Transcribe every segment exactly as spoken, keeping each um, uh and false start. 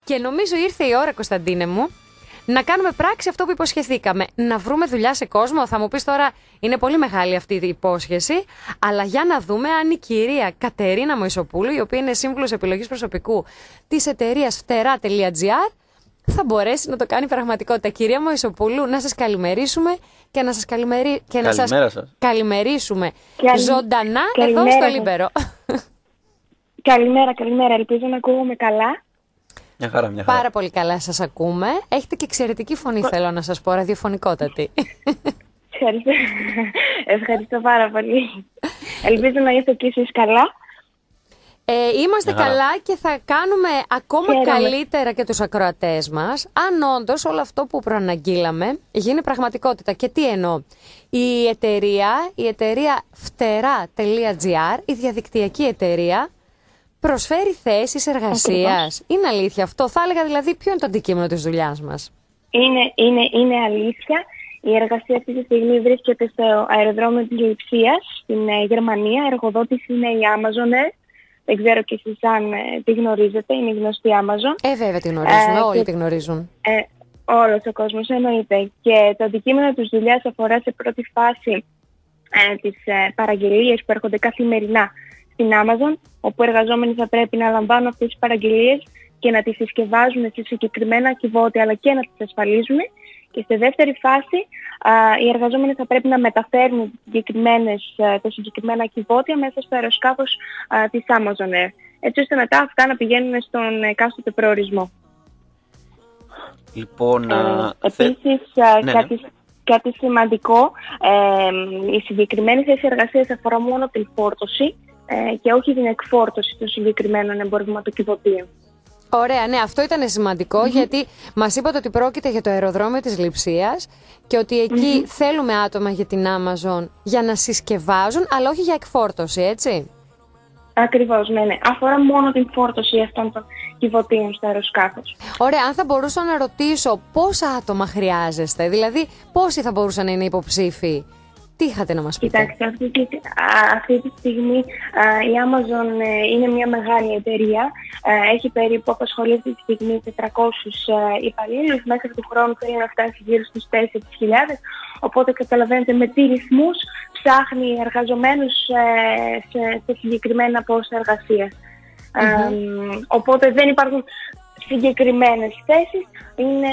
Και νομίζω ήρθε η ώρα, Κωνσταντίνε μου, να κάνουμε πράξη αυτό που υποσχεθήκαμε. Να βρούμε δουλειά σε κόσμο. Θα μου πεις τώρα, είναι πολύ μεγάλη αυτή η υπόσχεση. Αλλά για να δούμε αν η κυρία Κατερίνα Μωυσοπούλου, η οποία είναι σύμβουλος επιλογής προσωπικού της εταιρείας φτερά τελεία τζι άρ, θα μπορέσει να το κάνει πραγματικότητα. Κυρία Μωυσοπούλου, να σας καλημερίσουμε και να σας, καλημερί... και να σας... σας. καλημερίσουμε Καλη... ζωντανά καλημέρα, εδώ στο Λίμπερο. Καλημέρα, καλημέρα. Ελπίζω να ακούγομαι καλά. Μια χαρά, μια χαρά. Πάρα πολύ καλά σας ακούμε. Έχετε και εξαιρετική φωνή, θέλω να σας πω, ραδιοφωνικότατη. Ευχαριστώ. Ευχαριστώ πάρα πολύ. Ελπίζω να είστε και εσείς καλά. Ε, είμαστε καλά και θα κάνουμε ακόμα Χαίρομαι. καλύτερα και τους ακροατές μας, αν όντως όλο αυτό που προαναγγείλαμε γίνει πραγματικότητα. Και τι εννοώ. Η εταιρεία, η εταιρεία φτερά τελεία τζι άρ, η διαδικτυακή εταιρεία, προσφέρει θέσεις εργασίας. Ακριβώς. Είναι αλήθεια αυτό? Θα έλεγα δηλαδή ποιο είναι το αντικείμενο της δουλειάς μας? Είναι, είναι, είναι αλήθεια. Η εργασία αυτή τη στιγμή βρίσκεται στο αεροδρόμιο της Λειψίας στην ε, Γερμανία. Εργοδότης είναι η Amazon. Δεν ξέρω και εσείς αν ε, τη γνωρίζετε. Είναι γνωστή Amazon. Ε, βέβαια τη γνωρίζουμε, Ε, όλοι και- τη γνωρίζουν. Ε, όλος ο κόσμος εννοείται. Και το αντικείμενο της δουλειάς αφορά σε πρώτη φάση ε, τις ε, παραγγελίες που έρχονται καθημερινά στην Amazon, όπου οι εργαζόμενοι θα πρέπει να λαμβάνουν αυτές τις παραγγελίες και να τις συσκευάζουν σε συγκεκριμένα κυβότια, αλλά και να τις ασφαλίζουν. Και στη δεύτερη φάση α, οι εργαζόμενοι θα πρέπει να μεταφέρουν συγκεκριμένες, α, τα συγκεκριμένα κυβότια μέσα στο αεροσκάφος α, της Amazon Air, έτσι ώστε μετά αυτά να πηγαίνουν στον εκάστοτε προορισμό. Λοιπόν, Ε, α, θε- επίσης, α, ναι, κάτι, κάτι σημαντικό, ε, η συγκεκριμένη θέση εργασίας αφορά μόνο την φόρτωση ε, και όχι την εκφόρτωση των συγκεκριμένων εμπορευματοκιβωτίων. Ωραία, ναι, αυτό ήταν σημαντικό, γιατί μας είπατε ότι πρόκειται για το αεροδρόμιο της Λειψίας και ότι εκεί θέλουμε άτομα για την Amazon για να συσκευάζουν, αλλά όχι για εκφόρτωση, έτσι? Ακριβώς, ναι, ναι. Αφορά μόνο την φόρτωση αυτών των κυβωτίων στο αεροσκάφος. Ωραία, αν θα μπορούσα να ρωτήσω πόσα άτομα χρειάζεστε, δηλαδή πόσοι θα μπορούσαν να είναι υποψήφοι, τι είχατε να μας πείτε? Κοιτάξτε, αυτή τη, α, αυτή τη στιγμή α, η Amazon ε, είναι μια μεγάλη εταιρεία. Ε, έχει περίπου απασχολεί αυτή τη στιγμή τετρακόσιους ε, υπαλλήλους. Μέχρι του χρόνου θέλει να φτάσει γύρω στους τέσσερις χιλιάδες. Οπότε καταλαβαίνετε με τι ρυθμούς ψάχνει εργαζομένους ε, σε, σε συγκεκριμένα πόστα εργασίας. Ε, οπότε δεν υπάρχουν συγκεκριμένες θέσεις. Είναι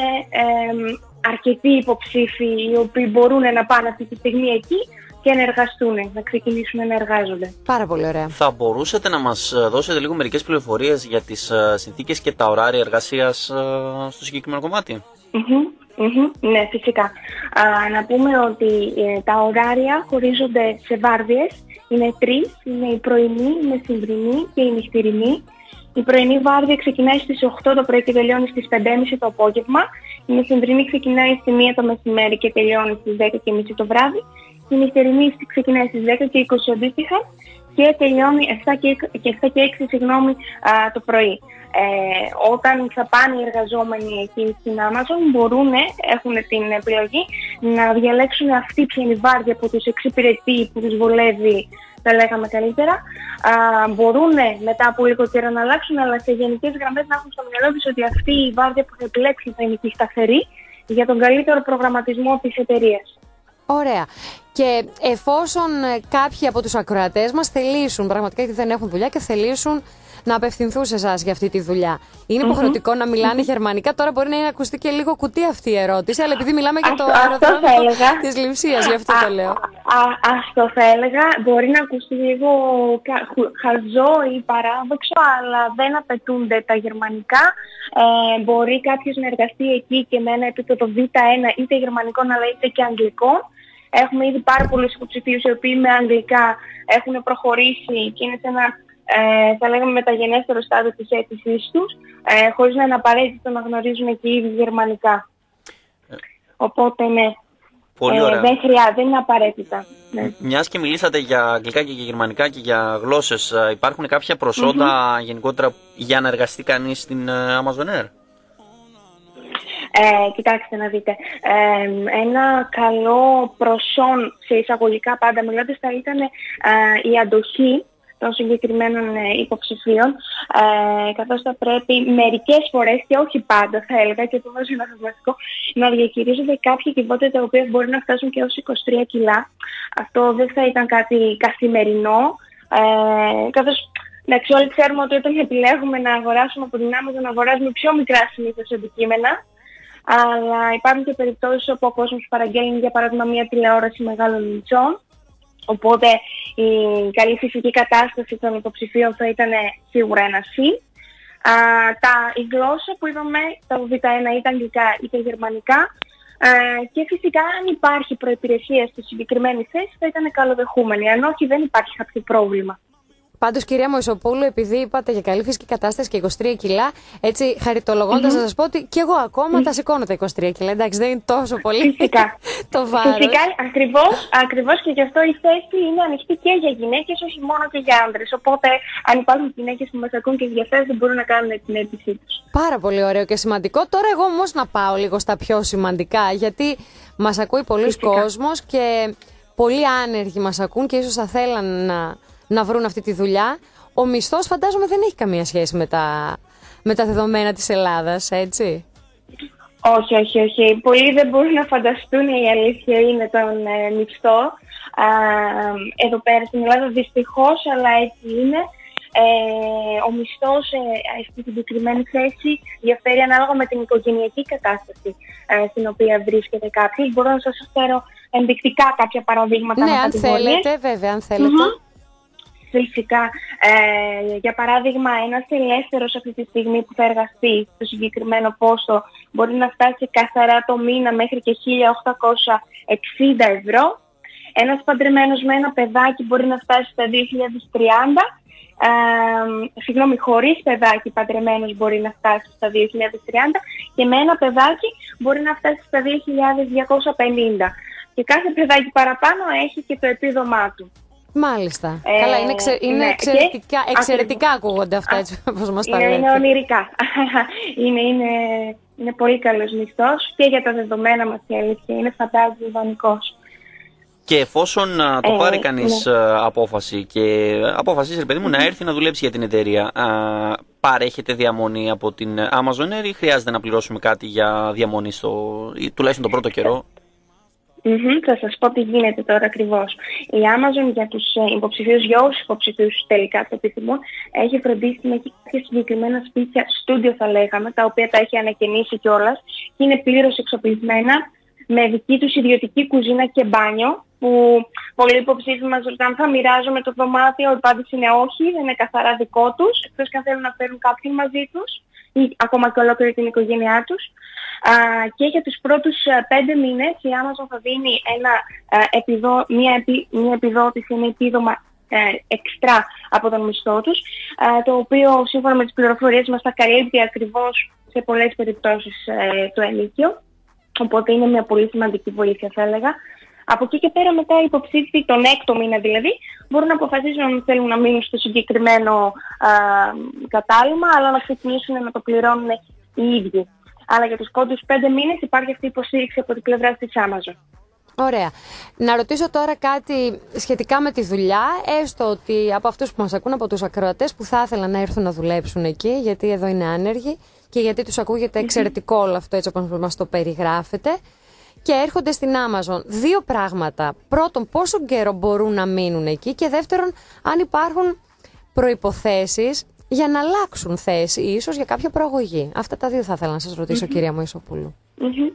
ε, αρκετοί υποψήφοι οι οποίοι μπορούν να πάνε αυτή τη στιγμή εκεί και να εργαστούν, να ξεκινήσουν να εργάζονται. Πάρα πολύ ωραία. θα μπορούσατε να μας δώσετε λίγο μερικές πληροφορίες για τις α, συνθήκες και τα ωράρια εργασίας α, στο συγκεκριμένο κομμάτι? Μμμ, μμμ, ναι, φυσικά. Α, να πούμε ότι ε, τα ωράρια χωρίζονται σε βάρδιες. Είναι τρεις, είναι η πρωινή, η μεσημβρινή και η νυχτερινή. Η πρωινή βάρδια ξεκινάει στις οκτώ το πρωί και τελειώνει στις πέντε και μισή το απόγευμα. Η μεσημβρινή ξεκινάει στη μία το μεσημέρι και τελειώνει στις δέκα και μισή το βράδυ. Η νυχτερινή ξεκινάει στις δέκα και είκοσι αντίστοιχα και τελειώνει επτά και έξι συγγνώμη, α, το πρωί. Ε, όταν θα πάνε οι εργαζόμενοι εκεί στην Amazon μπορούν, έχουν την επιλογή να διαλέξουν αυτή ποια είναι η βάρδια που τους εξυπηρετεί, που τους βολεύει, τα λέγαμε καλύτερα. Α, μπορούν μετά από λίγο καιρό να αλλάξουν, αλλά σε γενικές γραμμές να έχουν στο μυαλό τους ότι αυτή η βάρδια που θα επιλέξουν θα είναι η σταθερή για τον καλύτερο προγραμματισμό της εταιρείας. Ωραία. Και εφόσον ε, κάποιοι από τους ακροατές μας θελήσουν, πραγματικά γιατί δεν έχουν δουλειά και θελήσουν να απευθυνθούν σε εσάς για αυτή τη δουλειά, είναι Mm-hmm. υποχρεωτικό να μιλάνε γερμανικά? Τώρα μπορεί να είναι ακουστεί και λίγο κουτί αυτή η ερώτηση, αλλά επειδή μιλάμε για το Αυτό- αυτό θα αεροδρόμιο έλεγα. της Λειψίας, γι' αυτό το λέω. Α, α, αυτό θα έλεγα. Μπορεί να ακουστεί λίγο κα- χου- χαζό ή παράδοξο, αλλά δεν απαιτούνται τα γερμανικά. Ε, μπορεί κάποιος να εργαστεί εκεί και με ένα επίπεδο βι ένα, είτε γερμανικών αλλά είτε και αγγλικών. Έχουμε ήδη πάρα πολλούς υποψηφίους οι οποίοι με αγγλικά έχουν προχωρήσει και είναι σε ένα, ε, θα λέγαμε, μεταγενέστερο στάδιο της αίτησής τους, ε, χωρίς να είναι απαραίτητο να γνωρίζουν και ήδη γερμανικά. Οπότε ναι. Πολύ Ε, ωραία. δεν χρειάζεται, δεν είναι απαραίτητα. Ναι. Μιας και μιλήσατε για αγγλικά και για γερμανικά και για γλώσσες, α, υπάρχουν κάποια προσόντα γενικότερα για να εργαστεί κανείς στην α, Amazon Air? Ε, κοιτάξτε να δείτε, ε, ένα καλό προσόν σε εισαγωγικά πάντα μιλώντας θα ήταν ε, η αντοχή των συγκεκριμένων ε, υποψηφίων, ε, καθώς θα πρέπει μερικές φορές και όχι πάντα θα έλεγα, και το βάζω ένα θαυμαστικό, να διαχειρίζονται κάποια κυβότια τα οποία μπορεί να φτάσουν και ως είκοσι τρία κιλά. Αυτό δεν θα ήταν κάτι καθημερινό, ε, καθώς εντάξει, όλοι ξέρουμε ότι όταν επιλέγουμε να αγοράσουμε από την Amazon, να αγοράζουμε πιο μικρά συνήθως αντικείμενα, αλλά υπάρχουν και περιπτώσεις όπου ο κόσμος παραγγέλνει για παράδειγμα μια τηλεόραση μεγάλων ιντσών. Οπότε η καλή φυσική κατάσταση των υποψηφίων θα ήταν σίγουρα ένα συν. Α, τα, η γλώσσα που είπαμε, τα β' ένα είτε αγγλικά είτε γερμανικά. Α, και φυσικά αν υπάρχει προϋπηρεσία στη συγκεκριμένη θέση θα ήταν καλοδεχούμενη. Αν όχι, δεν υπάρχει κάποιο πρόβλημα. Πάντως, κυρία Μωυσοπούλου, επειδή είπατε για καλή φυσική κατάσταση και είκοσι τρία κιλά, έτσι χαριτολογώντας mm-hmm. να σας πω ότι και εγώ ακόμα mm-hmm. τα σηκώνω τα είκοσι τρία κιλά. Εντάξει, δεν είναι τόσο πολύ Φυσικά. το βάρος. Φυσικά, ακριβώς, ακριβώς και γι' αυτό η θέση είναι ανοιχτή και για γυναίκες, όχι μόνο και για άντρες. Οπότε, αν υπάρχουν γυναίκες που μας ακούν και ενδιαφέρονται, μπορούν να κάνουν την αίτησή τους. Πάρα πολύ ωραίο και σημαντικό. Τώρα, εγώ όμως να πάω λίγο στα πιο σημαντικά, γιατί μας ακούει πολλοί κόσμος και πολλοί άνεργοι μας ακούν και ίσως θα θέλαν να. να βρουν αυτή τη δουλειά. Ο μισθός φαντάζομαι δεν έχει καμία σχέση με τα, με τα δεδομένα της Ελλάδας, έτσι? Όχι, όχι, όχι. Πολλοί δεν μπορούν να φανταστούν, η αλήθεια είναι, τον ε, μισθό. Α, εδώ πέρα στην Ελλάδα δυστυχώς, αλλά έτσι είναι. Ε, ο μισθός ε, στη συγκεκριμένη θέση διαφέρει ανάλογα με την οικογενειακή κατάσταση ε, στην οποία βρίσκεται κάποιος. Μπορώ να σας φέρω ενδεικτικά κάποια παραδείγματα. Ναι, αν θέλετε, βέβαια, αν θέλετε. Mm-hmm. Φυσικά, ε, για παράδειγμα, ένας ελεύθερος αυτή τη στιγμή που θα εργαστεί στο συγκεκριμένο πόστο μπορεί να φτάσει καθαρά το μήνα μέχρι και χίλια οκτακόσια εξήντα ευρώ. Ένας παντρεμένος με ένα παιδάκι μπορεί να φτάσει στα δύο χιλιάδες τριάντα. Ε, συγγνώμη, χωρίς παιδάκι παντρεμένος μπορεί να φτάσει στα δύο χιλιάδες τριάντα και με ένα παιδάκι μπορεί να φτάσει στα δύο χιλιάδες διακόσια πενήντα. Και κάθε παιδάκι παραπάνω έχει και το επίδομά του. Μάλιστα. Ε, Καλά, είναι, εξε, είναι ναι, εξαιρετικά, και, εξαιρετικά α, ακούγονται αυτά, έτσι όπως μας τα είναι, λέτε. είναι ονειρικά. είναι, είναι, είναι πολύ καλός μισθός και για τα δεδομένα μας η αλήθεια είναι, φαντάζει ιδανικός. Και εφόσον α, το ε, πάρει κανείς ναι. α, απόφαση και αποφασίσει, ρε παιδί μου, mm-hmm. να έρθει να δουλέψει για την εταιρεία, α, παρέχεται διαμονή από την Amazon ή χρειάζεται να πληρώσουμε κάτι για διαμονή στο, ή τουλάχιστον τον πρώτο καιρό? Mm-hmm, θα σας πω τι γίνεται τώρα ακριβώς. Η Amazon για τους ε, υποψηφίους, για όσους υποψηφίους τελικά το επιθυμούν, έχει φροντίσει με κάποια συγκεκριμένα σπίτια, στούντιο θα λέγαμε, τα οποία τα έχει ανακαινήσει κιόλας και είναι πλήρως εξοπλισμένα με δική τους ιδιωτική κουζίνα και μπάνιο, που πολλοί υποψήφοι μας ρωτάνε θα μοιράζομαι το δωμάτιο, η απάντηση είναι όχι, δεν είναι καθαρά δικό τους, εκτός και αν θέλουν να φέρουν κάποιον μαζί τους ή ακόμα και ολόκληρη την οικογένειά τους. Α, και για τους πρώτους α, πέντε μήνες η Amazon θα δίνει ένα, α, επιδο, μια, επι, μια επιδότηση, ένα επίδομα εξτρά από τον μισθό τους, α, το οποίο σύμφωνα με τις πληροφορίες μας θα καλύπτει ακριβώς σε πολλές περιπτώσεις α, το ενίκιο. Οπότε είναι μια πολύ σημαντική βοήθεια θα έλεγα. Από εκεί και πέρα μετά οι υποψήφοι, τον έκτο μήνα δηλαδή, μπορούν να αποφασίσουν αν θέλουν να μείνουν στο συγκεκριμένο α, κατάλημα, αλλά να ξεκινήσουν να το πληρώνουν οι ίδιοι. Αλλά για τους πρώτους πέντε μήνες υπάρχει αυτή η υποστήριξη από την πλευρά της Amazon. Ωραία. Να ρωτήσω τώρα κάτι σχετικά με τη δουλειά, έστω ότι από αυτούς που μας ακούν, από τους ακροατές που θα ήθελαν να έρθουν να δουλέψουν εκεί, γιατί εδώ είναι άνεργοι και γιατί τους ακούγεται εξαιρετικό όλο αυτό έτσι όπως μας το περιγράφετε, και έρχονται στην Amazon. Δύο πράγματα. Πρώτον, πόσο καιρό μπορούν να μείνουν εκεί και δεύτερον, αν υπάρχουν προϋποθέσεις για να αλλάξουν θέση, ίσως για κάποια προαγωγή. Αυτά τα δύο θα ήθελα να σας ρωτήσω, mm-hmm. κυρία Μωυσοπούλου. Mm-hmm.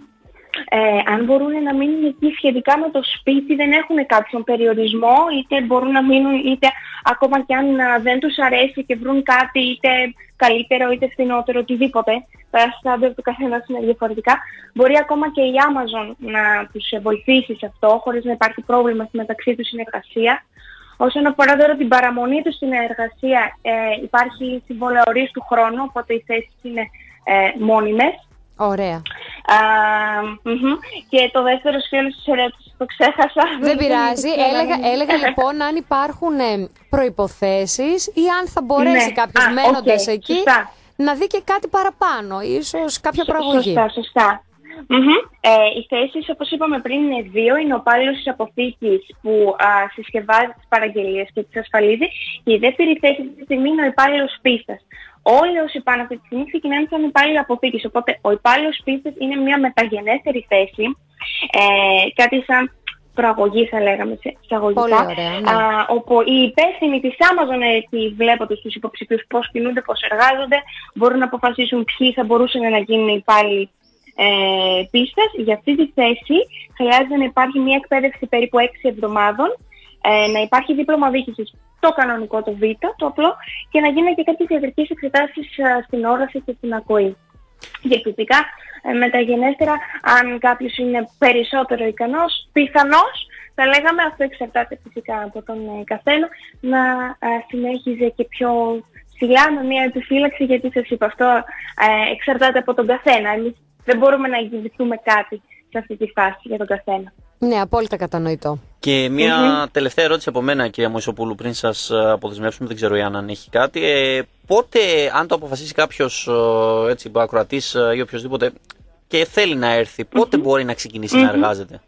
Ε, αν μπορούν να μείνουν εκεί σχετικά με το σπίτι, δεν έχουν κάποιον περιορισμό, είτε μπορούν να μείνουν, είτε ακόμα και αν α, δεν τους αρέσει και βρουν κάτι είτε καλύτερο είτε φθηνότερο, οτιδήποτε, τα στάνταρ του καθένας είναι διαφορετικά, μπορεί ακόμα και η Amazon να τους βοηθήσει σε αυτό, χωρίς να υπάρχει πρόβλημα στη μεταξύ τους συνεργασία. Όσον αφορά τώρα την παραμονή τους στην εργασία, ε, υπάρχει συμβόλαιο ορίστου χρόνου, οπότε οι θέσεις είναι ε, μόνιμες. Ωραία. Α, mm-hmm. Και το δεύτερο σκέλος της ερώτησης το ξέχασα. Δεν πειράζει. έλεγα, έλεγα λοιπόν αν υπάρχουν ε, προϋποθέσεις ή αν θα μπορέσει ναι. κάποιος μένοντας okay. εκεί σωστά. να δει και κάτι παραπάνω, ίσως κάποια προαγωγή. Σωστά, σωστά. Mm-hmm. Ε, οι θέσεις, όπως είπαμε πριν, είναι δύο. Είναι ο υπάλληλος της αποθήκης που α, συσκευάζει τις παραγγελίες και τις ασφαλίζει. Και η δεύτερη θέση αυτή τη στιγμή είναι ο υπάλληλος πίστας. Όλοι όσοι πάνε αυτή τη στιγμή ξεκινάνε σαν υπάλληλο αποθήκης. Οπότε ο υπάλληλος πίστας είναι μια μεταγενέστερη θέση. Ε, κάτι σαν προαγωγή, θα λέγαμε σε εισαγωγικά. Πολύ ωραία, ναι. Α, όπου οι υπεύθυνοι της Amazon, εκεί βλέποντας τους υποψηφίους πώς κινούνται, πώς εργάζονται, μπορούν να αποφασίσουν ποιοι θα μπορούσαν να γίνουν υπάλληλοι ε, πίστας. Για αυτή τη θέση χρειάζεται να υπάρχει μια εκπαίδευση περίπου έξι εβδομάδων, ε, να υπάρχει δίπλωμα διοίκησης, το κανονικό, το Β, το απλό, και να γίνουν και κάποιες ιατρικές εξετάσεις ε, στην όραση και στην ακοή. Και φυσικά ε, μεταγενέστερα, αν κάποιος είναι περισσότερο ικανός, πιθανώς θα λέγαμε, αυτό εξαρτάται φυσικά από τον ε, καθένα, να ε, συνέχιζε και πιο ψηλά με μια επιφύλαξη, γιατί σας είπα, αυτό ε, εξαρτάται από τον καθένα. Εμείς δεν μπορούμε να εγγυηθούμε κάτι σε αυτή τη φάση για τον καθένα. Ναι, απόλυτα κατανοητό. Και μια Mm-hmm. τελευταία ερώτηση από μένα, κυρία Μωυσοπούλου, πριν σας αποδεσμεύσουμε, δεν ξέρω αν έχει κάτι. Ε, πότε, αν το αποφασίσει κάποιος έτσι, ακροατής ή οποιοδήποτε και θέλει να έρθει, πότε mm-hmm. μπορεί να ξεκινήσει mm-hmm. να εργάζεται?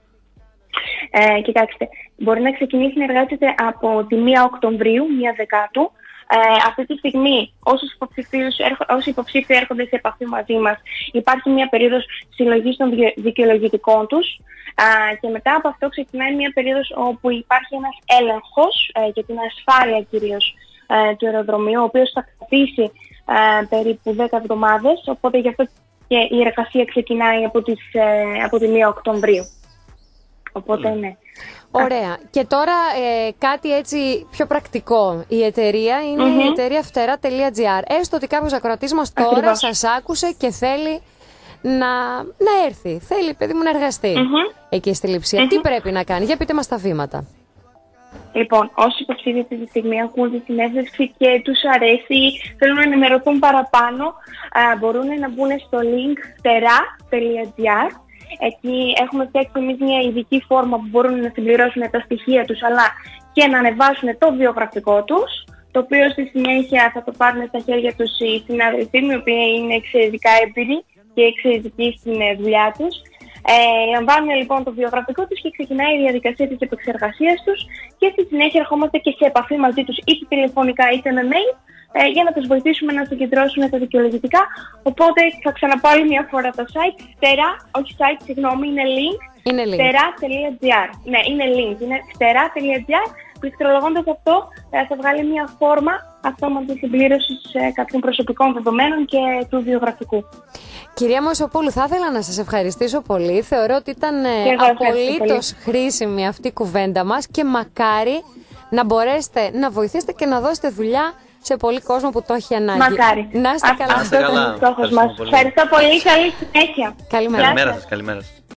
Ε, κοιτάξτε, μπορεί να ξεκινήσει να εργάζεται από τη μία Οκτωβρίου, μία Δεκάτου. Ε, αυτή τη στιγμή, όσοι υποψήφοι έρχονται σε επαφή μαζί μας, υπάρχει μια περίοδος συλλογής των δικαιολογητικών τους, ε, και μετά από αυτό ξεκινάει μια περίοδος όπου υπάρχει ένας έλεγχος ε, για την ασφάλεια κυρίως ε, του αεροδρομίου, ο οποίος θα κρατήσει ε, περίπου δέκα εβδομάδες, οπότε γι' αυτό και η εργασία ξεκινάει από, τις, ε, από τη μία Οκτωβρίου. Οπότε ναι. Ωραία. Και τώρα ε, κάτι έτσι πιο πρακτικό. Η εταιρεία είναι Mm-hmm. η εταιρεία φτερά τελεία τζι άρ. Έστω ότι κάποιος ακροατής μας τώρα Ακριβώς. σας άκουσε και θέλει να, να έρθει. Θέλει, παιδί μου, να εργαστεί Mm-hmm. εκεί στη Λειψία. Mm-hmm. Τι πρέπει να κάνει? Για πείτε μας τα βήματα. Λοιπόν, όσοι υποψήφοι αυτή τη στιγμή ακούν τη συνέντευξη και τους αρέσει ή θέλουν να ενημερωθούν παραπάνω, α, μπορούν να μπουν στο link φτερά τελεία τζι άρ. Εκεί έχουμε φτιάξει εμείς μια ειδική φόρμα που μπορούν να συμπληρώσουν τα στοιχεία τους, αλλά και να ανεβάσουν το βιογραφικό τους, το οποίο στη συνέχεια θα το πάρουν στα χέρια τους οι συνάδελφοί μου, οι οποίοι είναι εξαιρετικά έμπειροι και εξαιρετικοί στην δουλειά τους. Ε, λαμβάνουν λοιπόν το βιογραφικό τους και ξεκινάει η διαδικασία της επεξεργασίας τους, και στη συνέχεια ερχόμαστε και σε επαφή μαζί τους είτε τηλεφωνικά είτε με mail, ε, για να τους βοηθήσουμε να συγκεντρώσουν τα δικαιολογητικά. Οπότε θα ξαναπάω άλλη μια φορά το site, φτερά, όχι site, συγγνώμη, είναι link, Είναι link. φτερά τελεία τζι άρ. Ναι, είναι link, είναι φτερά τελεία τζι άρ. Πληκτρολογώντας αυτό, ε, θα βγάλει μια φόρμα αυτόματης συμπλήρωσης ε, κάποιων προσωπικών δεδομένων και του βιογραφικού. Κυρία Μωυσοπούλου, θα ήθελα να σας ευχαριστήσω πολύ. Θεωρώ ότι ήταν ε, απολύτως χρήσιμη αυτή η κουβέντα μας και μακάρι να μπορέσετε να βοηθήσετε και να δώσετε δουλειά σε πολύ κόσμο που το έχει ανάγκη. Μακάρι. Να είστε καλά. Αυτό ήταν ο στόχος μας. Ευχαριστώ πολύ. Καλή συνέχεια. Καλημέρα. Καλημέρα σας, καλημέρα σας.